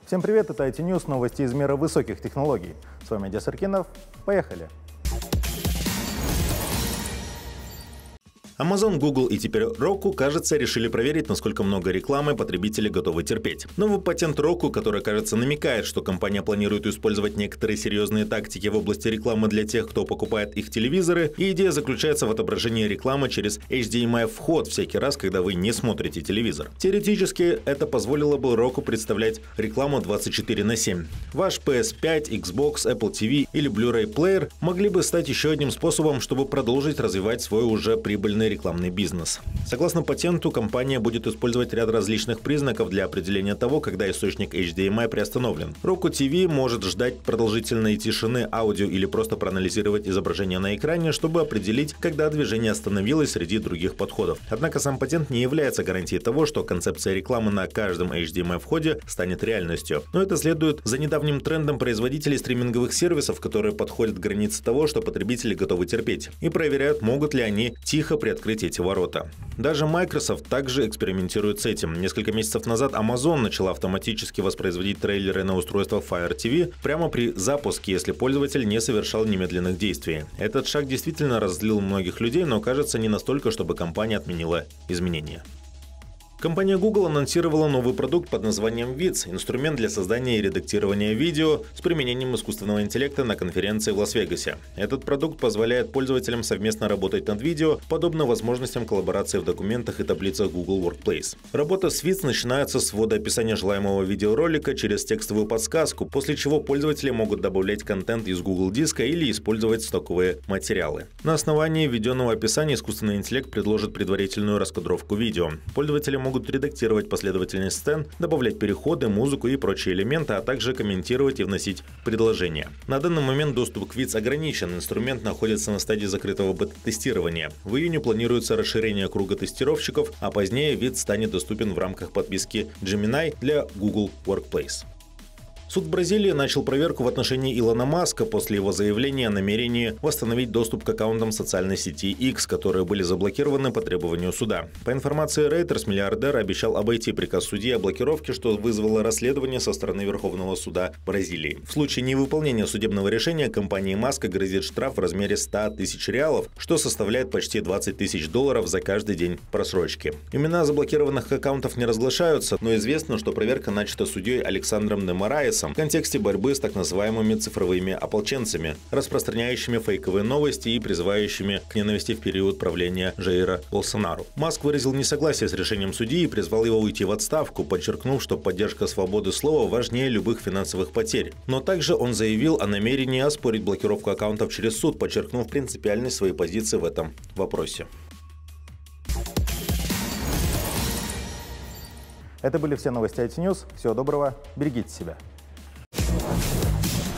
Всем привет, это IT News, новости из мира высоких технологий. С вами Диас Аркинов. Поехали! Amazon, Google и теперь Roku, кажется, решили проверить, насколько много рекламы потребители готовы терпеть. Новый патент Roku, который, кажется, намекает, что компания планирует использовать некоторые серьезные тактики в области рекламы для тех, кто покупает их телевизоры, и идея заключается в отображении рекламы через HDMI-вход всякий раз, когда вы не смотрите телевизор. Теоретически, это позволило бы Roku представлять рекламу 24/7. Ваш PS5, Xbox, Apple TV или Blu-ray плеер могли бы стать еще одним способом, чтобы продолжить развивать свой уже прибыльный рекламный бизнес. Согласно патенту, компания будет использовать ряд различных признаков для определения того, когда источник HDMI приостановлен. Roku TV может ждать продолжительной тишины аудио или просто проанализировать изображение на экране, чтобы определить, когда движение остановилось среди других подходов. Однако сам патент не является гарантией того, что концепция рекламы на каждом HDMI-входе станет реальностью. Но это следует за недавним трендом производителей стриминговых сервисов, которые подходят к границе того, что потребители готовы терпеть, и проверяют, могут ли они тихо приоткрыть эти ворота. Даже Microsoft также экспериментирует с этим. Несколько месяцев назад Amazon начала автоматически воспроизводить трейлеры на устройствах Fire TV прямо при запуске, если пользователь не совершал немедленных действий. Этот шаг действительно разозлил многих людей, но кажется не настолько, чтобы компания отменила изменения. Компания Google анонсировала новый продукт под названием Vids – инструмент для создания и редактирования видео с применением искусственного интеллекта на конференции в Лас-Вегасе. Этот продукт позволяет пользователям совместно работать над видео, подобно возможностям коллаборации в документах и таблицах Google Workspace. Работа с Vids начинается с ввода описания желаемого видеоролика через текстовую подсказку, после чего пользователи могут добавлять контент из Google диска или использовать стоковые материалы. На основании введенного описания искусственный интеллект предложит предварительную раскадровку видео. Пользователи могут редактировать последовательность сцен, добавлять переходы, музыку и прочие элементы, а также комментировать и вносить предложения. На данный момент доступ к Vids ограничен, инструмент находится на стадии закрытого бета-тестирования. В июне планируется расширение круга тестировщиков, а позднее Vids станет доступен в рамках подписки Gemini для Google Workspace. Суд в Бразилии начал проверку в отношении Илона Маска после его заявления о намерении восстановить доступ к аккаунтам социальной сети X, которые были заблокированы по требованию суда. По информации Reuters, миллиардер обещал обойти приказ судьи о блокировке, что вызвало расследование со стороны Верховного суда Бразилии. В случае невыполнения судебного решения компании Маска грозит штраф в размере 100 тысяч реалов, что составляет почти $20 тысяч за каждый день просрочки. Имена заблокированных аккаунтов не разглашаются, но известно, что проверка начата судьей Александром де Мораесом в контексте борьбы с так называемыми цифровыми ополченцами, распространяющими фейковые новости и призывающими к ненависти в период правления Жаира Болсонару. Маск выразил несогласие с решением судьи и призвал его уйти в отставку, подчеркнув, что поддержка свободы слова важнее любых финансовых потерь. Но также он заявил о намерении оспорить блокировку аккаунтов через суд, подчеркнув принципиальность своей позиции в этом вопросе. Это были все новости IT News. Всего доброго, берегите себя.